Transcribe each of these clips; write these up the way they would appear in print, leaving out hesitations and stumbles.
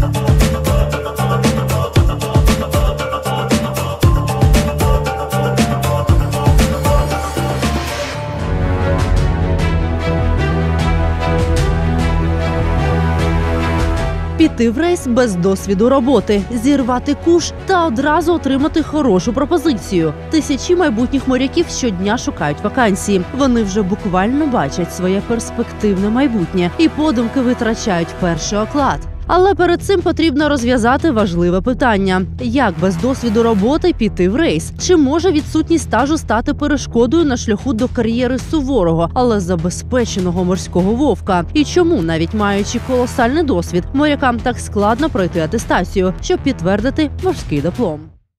Піти в рейс без досвіду роботи, зірвати куш та одразу отримати хорошу пропозицію. Тисячі майбутніх моряків щодня шукають вакансії. Вони вже буквально бачать своє перспективне майбутнє і подумки витрачають перший оклад. Але перед цим потрібно розв'язати важливе питання: як без досвіду роботи піти в рейс? Чи може відсутність стажу стати перешкодою на шляху до кар'єри суворого, але забезпеченого морського вовка? І чому, навіть маючи колосальний досвід, морякам так складно пройти атестацію, щоб підтвердити морський диплом?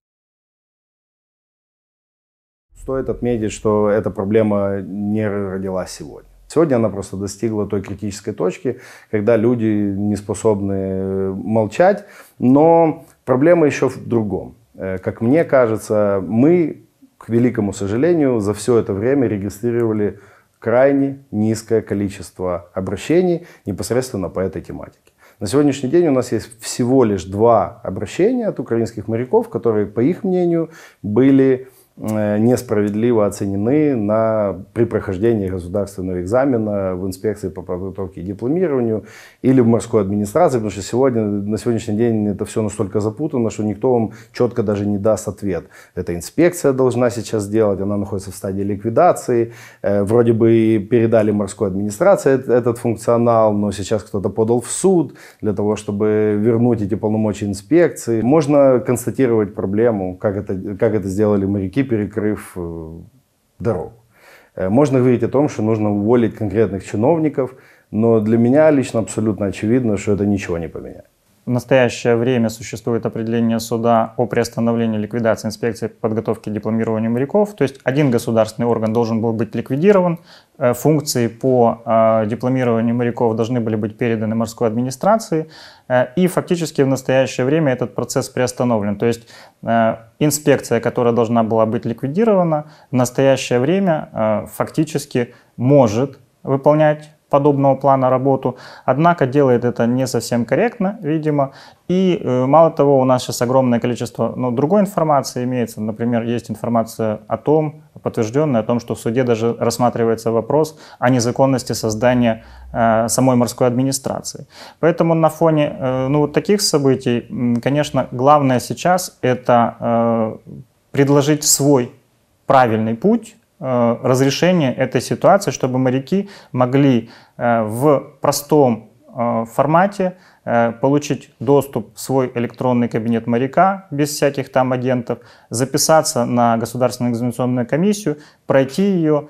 Стоит отметить, что эта проблема не родилась сегодня. Сегодня она просто достигла той критической точки, когда люди не способны молчать. Но проблема еще в другом. Как мне кажется, мы, к великому сожалению, за все это время регистрировали крайне низкое количество обращений непосредственно по этой тематике. На сегодняшний день у нас есть всего лишь 2 обращения от украинских моряков, которые, по их мнению, были несправедливо оценены при прохождении государственного экзамена в инспекции по подготовке и дипломированию или в морской администрации, потому что на сегодняшний день это все настолько запутано, что никто вам четко даже не даст ответ. Эта инспекция должна сейчас сделать, она находится в стадии ликвидации. Вроде бы передали морской администрации этот функционал, но сейчас кто-то подал в суд для того, чтобы вернуть эти полномочия инспекции. Можно констатировать проблему, как это сделали моряки, перекрыв дорогу. Можно говорить о том, что нужно уволить конкретных чиновников, но для меня лично абсолютно очевидно, что это ничего не поменяет. В настоящее время существует определение суда о приостановлении ликвидации инспекции по подготовке и дипломированию моряков. То есть один государственный орган должен был быть ликвидирован, функции по дипломированию моряков должны были быть переданы морской администрации, и фактически в настоящее время этот процесс приостановлен. То есть инспекция, которая должна была быть ликвидирована, в настоящее время фактически может выполнять подобного плана работу, однако делает это не совсем корректно, видимо. И мало того, у нас сейчас огромное количество другой информации имеется. Например, есть информация о том, подтвержденная, о том, что в суде даже рассматривается вопрос о незаконности создания самой морской администрации. Поэтому на фоне вот таких событий, конечно, главное сейчас это предложить свой правильный путь разрешения этой ситуации, чтобы моряки могли в простом формате получить доступ в свой электронный кабинет моряка без всяких там агентов, записаться на государственную экзаменационную комиссию, пройти ее,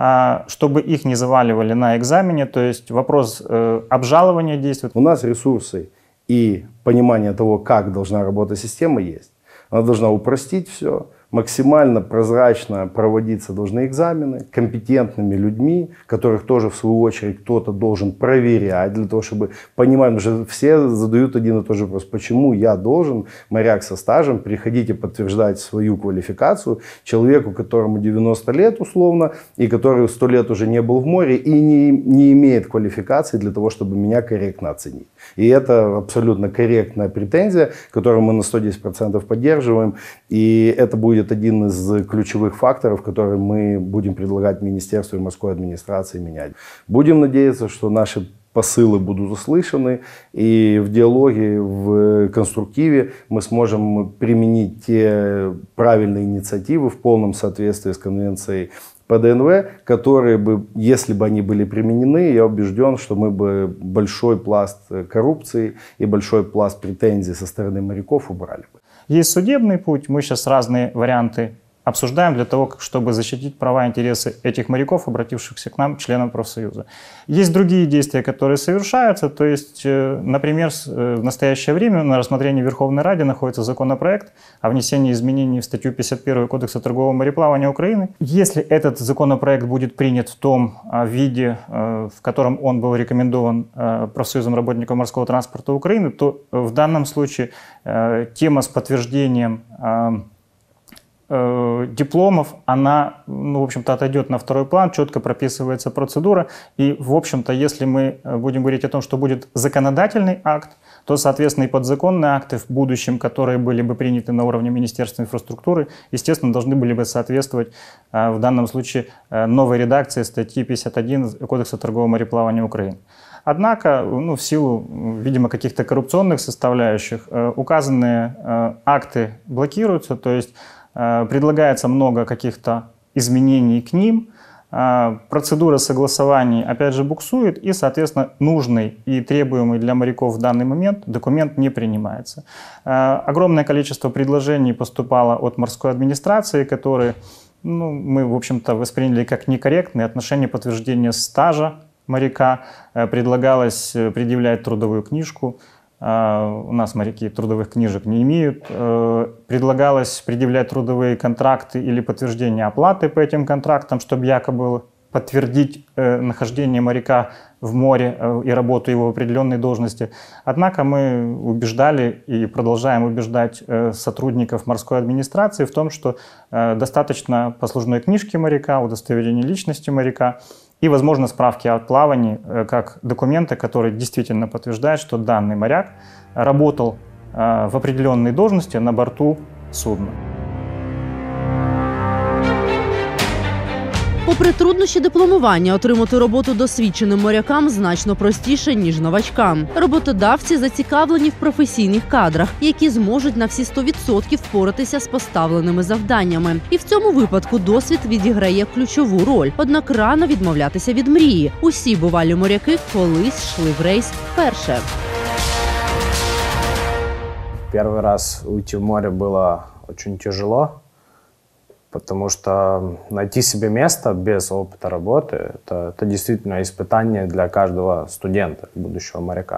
чтобы их не заваливали на экзамене. То есть вопрос обжалования действует. У нас ресурсы и понимание того, как должна работать система, есть. Она должна упростить все. Максимально прозрачно проводиться должны экзамены компетентными людьми, которых тоже в свою очередь кто-то должен проверять, для того, чтобы понимать, потому что все задают один и тот же вопрос: почему я должен, моряк со стажем, приходить и подтверждать свою квалификацию человеку, которому 90 лет условно, и который 100 лет уже не был в море и не имеет квалификации для того, чтобы меня корректно оценить. И это абсолютно корректная претензия, которую мы на 110% поддерживаем, и это будет один из ключевых факторов, которые мы будем предлагать Министерству и морской администрации менять. Будем надеяться, что наши посылы будут услышаны, и в диалоге, в конструктиве мы сможем применить те правильные инициативы в полном соответствии с конвенцией по ДНВ, которые бы, если бы они были применены, я убежден, что мы бы большой пласт коррупции и большой пласт претензий со стороны моряков убрали бы. Есть судебный путь, мы сейчас разные варианты обсуждаем для того, чтобы защитить права и интересы этих моряков, обратившихся к нам, членам профсоюза. Есть другие действия, которые совершаются, то есть, например, в настоящее время на рассмотрении Верховной Ради находится законопроект о внесении изменений в статью 51 Кодекса торгового мореплавания Украины. Если этот законопроект будет принят в том виде, в котором он был рекомендован профсоюзом работников морского транспорта Украины, то в данном случае тема с подтверждением дипломов, она, в общем-то, отойдет на второй план, четко прописывается процедура. И, в общем-то, если мы будем говорить о том, что будет законодательный акт, то, соответственно, и подзаконные акты в будущем, которые были бы приняты на уровне Министерства инфраструктуры, естественно, должны были бы соответствовать в данном случае новой редакции статьи 51 Кодекса торгового мореплавания Украины. Однако, в силу, видимо, каких-то коррупционных составляющих, указанные акты блокируются, то есть предлагается много каких-то изменений к ним, процедура согласований опять же буксует, и, соответственно, нужный и требуемый для моряков в данный момент документ не принимается. Огромное количество предложений поступало от морской администрации, которые мы, в общем-то, восприняли как некорректные. Отношение подтверждения стажа моряка предлагалось предъявлять трудовую книжку. У нас моряки трудовых книжек не имеют. Предлагалось предъявлять трудовые контракты или подтверждение оплаты по этим контрактам, чтобы якобы подтвердить нахождение моряка в море и работу его в определенной должности. Однако мы убеждали и продолжаем убеждать сотрудников морской администрации в том, что достаточно послужной книжки моряка, удостоверения личности моряка и, возможно, справки о плавании как документы, которые действительно подтверждают, что данный моряк работал в определенной должности на борту судна. Попри труднощі дипломування, отримати роботу досвідченим морякам значно простіше, ніж новачкам. Роботодавці зацікавлені в професійних кадрах, які зможуть на всі 100% впоратися з поставленими завданнями. І в цьому випадку досвід відіграє ключову роль. Однак рано відмовлятися від мрії. Усі бувалі моряки колись йшли в рейс вперше. Первый раз уйти в море было очень тяжело, потому что найти себе место без опыта работы – это действительно испытание для каждого студента, будущего моряка.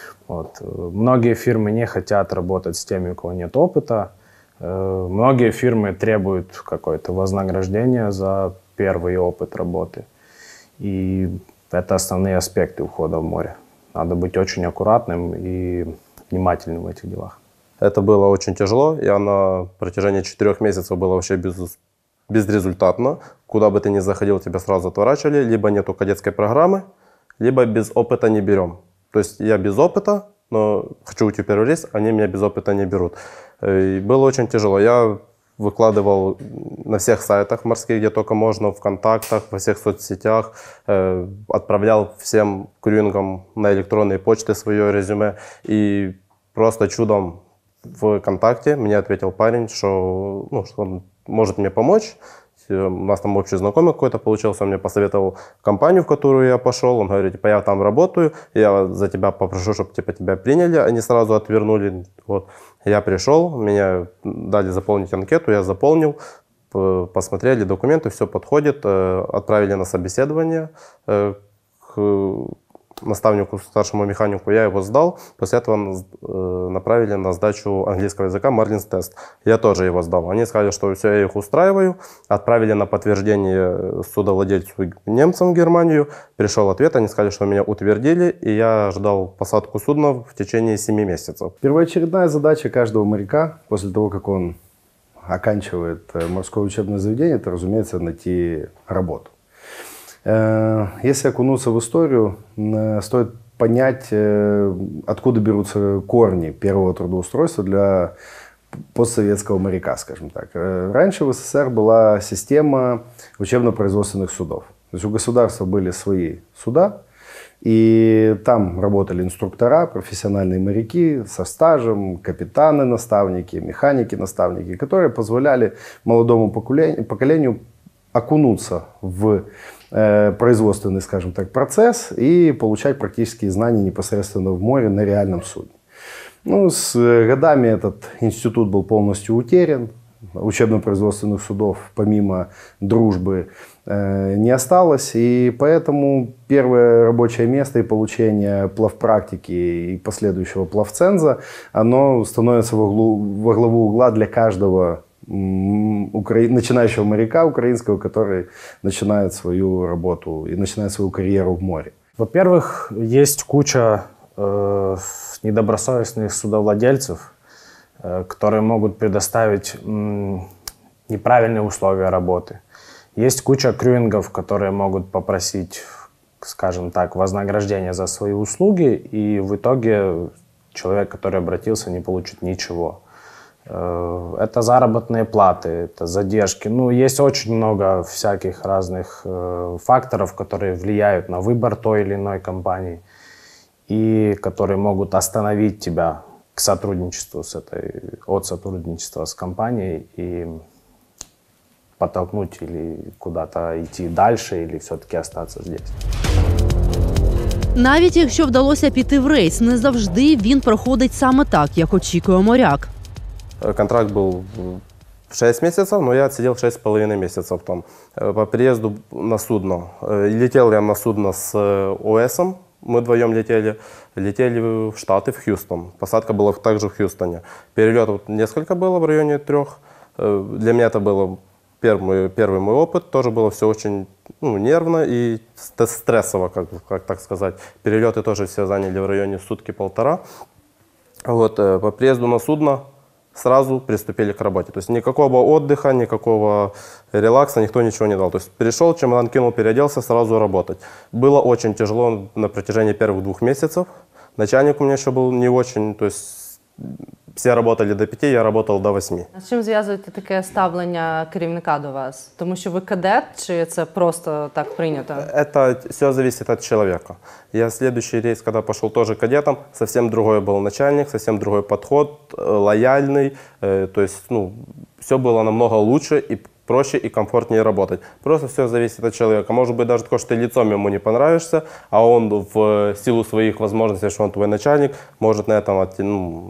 Многие фирмы не хотят работать с теми, у кого нет опыта. Многие фирмы требуют какое-то вознаграждение за первый опыт работы. И это основные аспекты ухода в море. Надо быть очень аккуратным и внимательным в этих делах. Это было очень тяжело. Я на протяжении 4 месяцев было вообще безрезультатно. Куда бы ты ни заходил, тебя сразу отворачивали. Либо нету кадетской программы, либо без опыта не берем. То есть я без опыта, но хочу уйти в первый рейс, они меня без опыта не берут. И было очень тяжело. Я выкладывал на всех сайтах морских, где только можно, в контактах, во всех соцсетях. Отправлял всем крюингам на электронные почты свое резюме. И просто чудом в ВКонтакте мне ответил парень, что он может мне помочь. У нас там общий знакомый какой-то получился, он мне посоветовал компанию, в которую я пошел. Он говорит, я там работаю, я за тебя попрошу, чтобы тебя приняли, они сразу отвернули. Я пришел, меня дали заполнить анкету, я заполнил, посмотрели документы, все подходит, отправили на собеседование к наставнику, старшему механику, я его сдал. После этого направили на сдачу английского языка Марлинс тест. Я тоже его сдал. Они сказали, что все, я их устраиваю. Отправили на подтверждение судовладельцу немцам в Германию. Пришел ответ, они сказали, что меня утвердили, и я ждал посадку судна в течение 7 месяцев. Первоочередная задача каждого моряка после того, как он оканчивает морское учебное заведение, это, разумеется, найти работу. Если окунуться в историю, стоит понять, откуда берутся корни первого трудоустройства для постсоветского моряка, скажем так. Раньше в СССР была система учебно-производственных судов. То есть у государства были свои суда, и там работали инструктора, профессиональные моряки со стажем, капитаны-наставники, механики-наставники, которые позволяли молодому поколению окунуться в производственный, скажем так, процесс и получать практические знания непосредственно в море на реальном судне. С годами этот институт был полностью утерян. Учебно-производственных судов, помимо дружбы, не осталось. И поэтому первое рабочее место и получение плавпрактики и последующего плавценза, оно становится во главу угла для каждого начинающего моряка украинского, который начинает свою работу и начинает свою карьеру в море? Во-первых, есть куча недобросовестных судовладельцев, которые могут предоставить неправильные условия работы. Есть куча крюингов, которые могут попросить, скажем так, вознаграждение за свои услуги, и в итоге человек, который обратился, не получит ничего. Это заработные платы, это задержки. Ну, есть очень много всяких разных факторов, которые влияют на выбор той или иной компании и которые могут остановить тебя к сотрудничеству от сотрудничества с компанией и подтолкнуть или куда-то идти дальше, или все-таки остаться здесь. Навіть якщо вдалося піти в рейс, не завжди він проходить саме так, як очікує моряк. Контракт был 6 месяцев, но я отсидел 6,5 месяцев там. По приезду на судно. Летел я на судно с ОСом, мы вдвоем летели в Штаты, в Хьюстон. Посадка была также в Хьюстоне. Перелетов несколько было, в районе 3. Для меня это был первый мой опыт. Тоже было все очень нервно и стрессово, как так сказать. Перелеты тоже все заняли в районе сутки-полтора. Вот, по приезду на судно сразу приступили к работе. То есть никакого отдыха, никакого релакса, никто ничего не дал. То есть перешел, чемодан кинул, переоделся, сразу работать. Было очень тяжело на протяжении первых 2 месяцев. Начальник у меня еще был не очень, то есть все работали до 5, я работал до 8. А з чим зв'язуєте таке ставлення керівника до вас? Тому що ви кадет, чи це просто так прийнято? Это все зависит от человека. Я следующий рейс, когда пошел тоже кадетом, совсем другой был начальник, совсем другой подход, лояльный. То есть, все было намного лучше и проще и комфортнее работать. Просто все зависит от человека. Может быть, даже такое, что ты лицом ему не понравишься, а он в силу своих возможностей, что он твой начальник, может на этом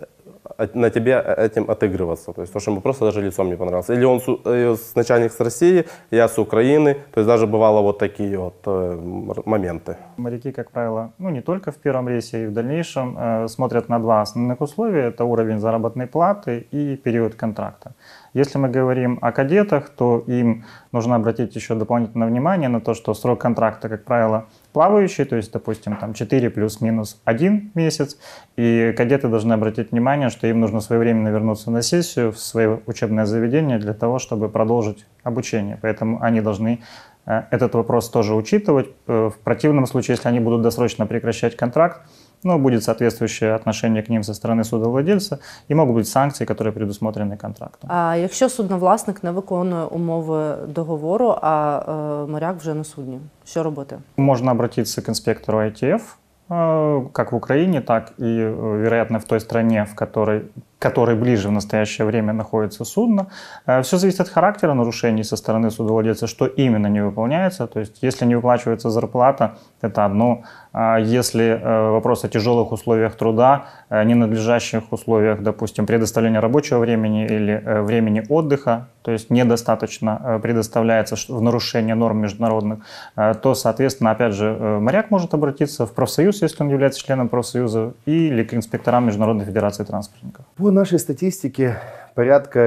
на тебе этим отыгрываться. То есть, то, что ему просто даже лицом не понравился. Или он начальник с России, я с Украины. То есть даже бывало вот такие вот моменты. Моряки, как правило, не только в первом рейсе, и в дальнейшем смотрят на 2 основных условия. Это уровень заработной платы и период контракта. Если мы говорим о кадетах, то им нужно обратить еще дополнительное внимание на то, что срок контракта, как правило, плавающий, то есть, допустим, 4 плюс-минус 1 месяц. И кадеты должны обратить внимание, что им нужно своевременно вернуться на сессию в свое учебное заведение для того, чтобы продолжить обучение. Поэтому они должны этот вопрос тоже учитывать. В противном случае, если они будут досрочно прекращать контракт, будет соответствующее отношение к ним со стороны судовладельца и могут быть санкции, которые предусмотрены контрактом. А якщо судновласник не виконує умови договору, а моряк вже на судні, що робити? Можно обратиться к инспектору ITF, как в Украине, так и, вероятно, в той стране, в которой ближе в настоящее время находится судно. Все зависит от характера нарушений со стороны судовладельца, что именно не выполняется. То есть, если не выплачивается зарплата, это одно. А если вопрос о тяжелых условиях труда, ненадлежащих условиях, допустим, предоставления рабочего времени или времени отдыха, то есть недостаточно предоставляется в нарушение норм международных, то, соответственно, опять же, моряк может обратиться в профсоюз, если он является членом профсоюза, или к инспекторам Международной федерации транспортников. По нашей статистике порядка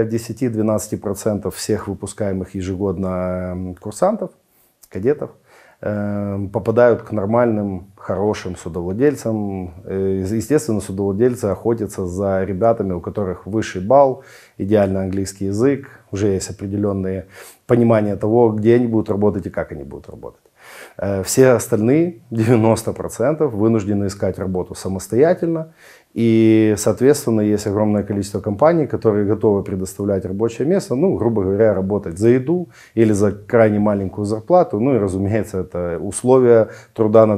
10-12% всех выпускаемых ежегодно курсантов, кадетов, попадают к нормальным, хорошим судовладельцам. Естественно, судовладельцы охотятся за ребятами, у которых высший балл, идеальный английский язык, уже есть определенные понимания того, где они будут работать и как они будут работать. Все остальные, 90%, вынуждены искать работу самостоятельно. И, соответственно, есть огромное количество компаний, которые готовы предоставлять рабочее место, грубо говоря, работать за еду или за крайне маленькую зарплату. И, разумеется, это условия труда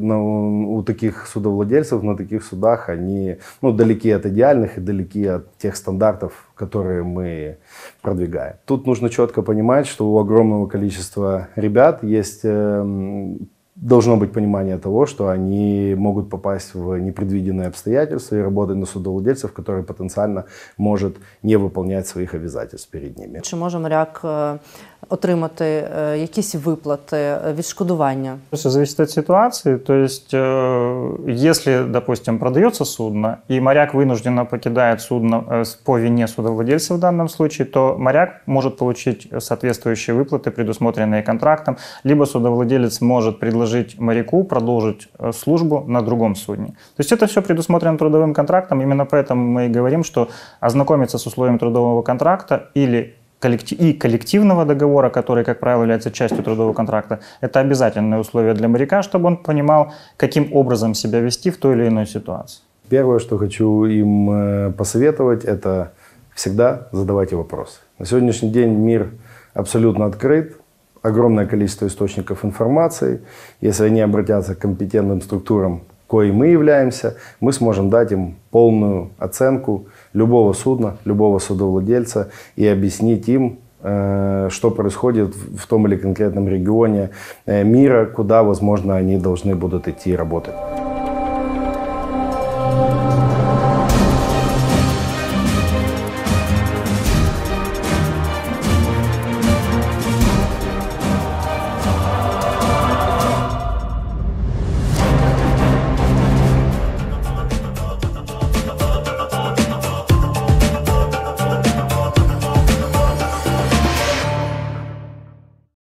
у таких судовладельцев на таких судах, они далеки от идеальных и далеки от тех стандартов, которые мы продвигаем. Тут нужно четко понимать, что у огромного количества ребят должно быть понимание того, что они могут попасть в непредвиденные обстоятельства и работать на судовладельцев, который потенциально может не выполнять своих обязательств перед ними. Чи може моряк отримати якісь виплати, відшкодування? Все зависит от ситуации. То есть, если, допустим, продается судно, и моряк вынужденно покидает судно по вине судовладельца в данном случае, то моряк может получить соответствующие выплаты, предусмотренные контрактом, либо судовладелец может предложить моряку продолжить службу на другом судне. То есть это все предусмотрено трудовым контрактом. Именно поэтому мы и говорим, что ознакомиться с условиями трудового контракта или коллективного договора, который, как правило, является частью трудового контракта, это обязательное условие для моряка, чтобы он понимал, каким образом себя вести в той или иной ситуации. Первое, что хочу им посоветовать, это всегда задавайте вопросы. На сегодняшний день мир абсолютно открыт, огромное количество источников информации. Если они обратятся к компетентным структурам, кои мы являемся, мы сможем дать им полную оценку любого судна, любого судовладельца и объяснить им, что происходит в том или конкретном регионе мира, куда, возможно, они должны будут идти работать.